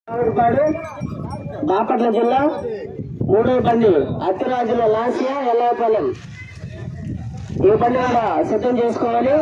బాపట్ల జిల్లా మూడో బండి అత్తిరాజుల లాసియా ఎల్లాపల్లం. ఈ బండి కూడా సిద్ధం చేసుకోవాలి.